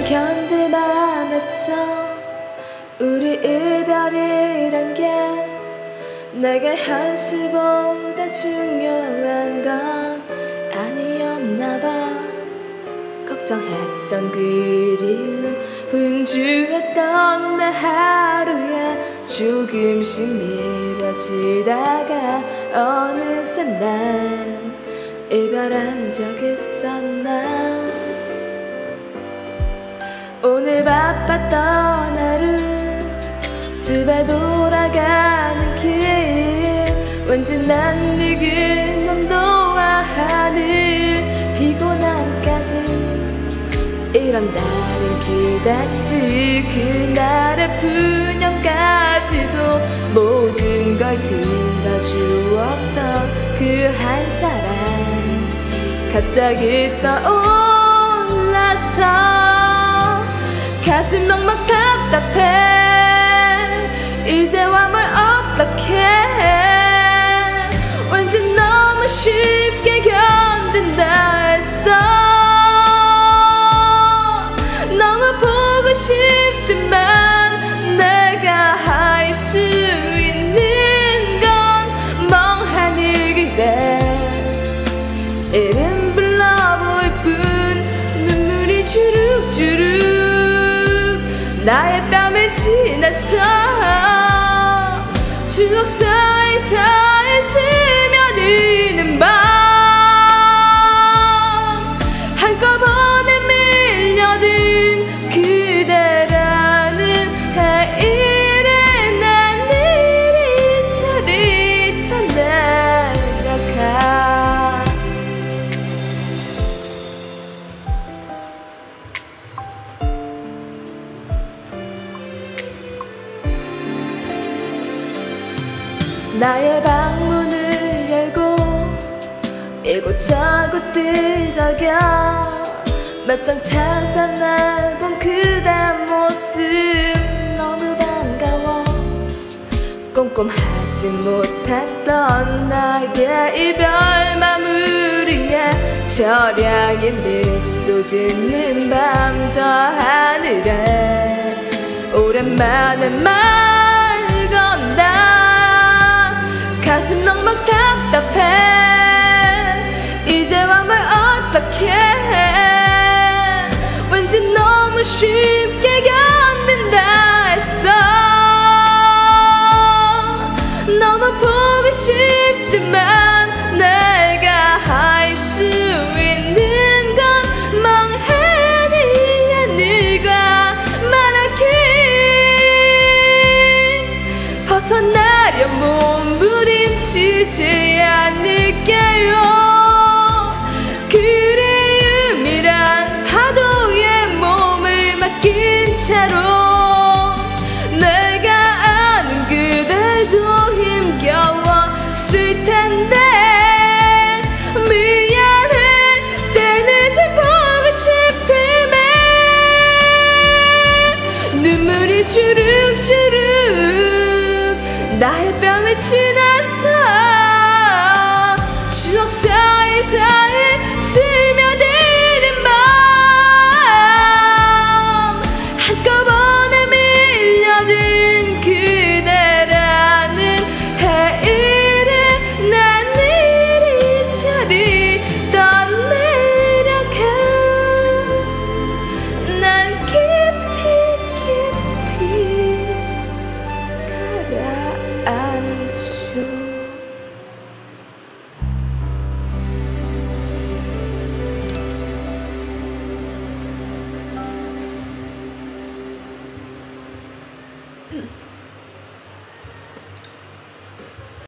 난 견딜만 했어. 우리 이별이란 게 내게 현실보다 중요한 건 아니었나 봐. 걱정했던 그리움, 분주했던 내 하루에 조금씩 미뤄지다가 어느새 난 이별한 적 있었나. 오늘 바빴던 하루, 집에 돌아가는 길, 왠지 난 늙은 온도와 하늘, 피곤함까지 이런 날은 기댔지. 그날의 푸념까지도 모든 걸 들어주었던 그 한 사람 갑자기 떠올라서 가슴 넉넉 답답해. 이제와 뭘 어떡해. 왠지 너무 쉽게 견딘다 했어. 너무 보고 싶지만 내가 할 수 있는 건 멍하니 그대 이름 불러볼 뿐. 눈물이 주룩주룩 나의 뺨에 지났어. 추억 사이사이 스며드는 밤, 한꺼번에 밀려든 그대라는 해일에 난 이리저리 떠내려가. 나의 방문을 열고 이곳저곳 뒤적여 몇 장 찾아내본 그대 모습 너무 반가워. 꼼꼼하지 못했던 나의 이별 마무리에 저량의 미소 짓는 밤, 저 하늘에 오랜만에 말 건다. 가슴 넉넉 답답해. 이제와 뭘 어떡해. 왠지 너무 쉽게 견딘다 했어. 너무 보고 싶지만 내가 할 수 있는 건 멍하니 하늘과 말하기. 벗어나려 몸부림치지 않을게요. 그리움이란 파도에 몸을 맡긴 채로 내가 아는 그대도 힘겨웠을 텐데. 미안해 때늦어 보고 싶음에 눈물이 주룩주룩 나의 뺨에 지났어. 추억 사이사이